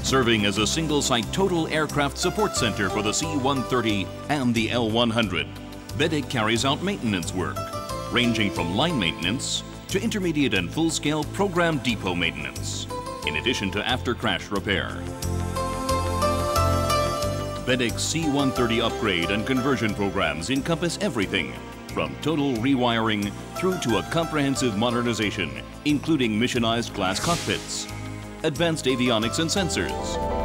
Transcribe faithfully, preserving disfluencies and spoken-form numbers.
serving as a single-site total aircraft support center for the C one thirty and the L one hundred. BEDIC carries out maintenance work, ranging from line maintenance to intermediate and full-scale program depot maintenance, in addition to after-crash repair. BEDIC's C one thirty upgrade and conversion programs encompass everything from total rewiring through to a comprehensive modernization, including missionized glass cockpits, advanced avionics and sensors,